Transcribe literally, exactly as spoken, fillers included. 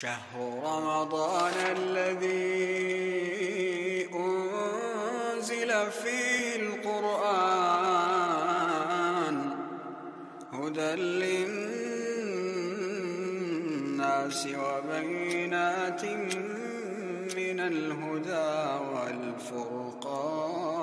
شهر رمضان الذي أنزل فيه القرآن هدى للناس وبينات من الهدى والفرقان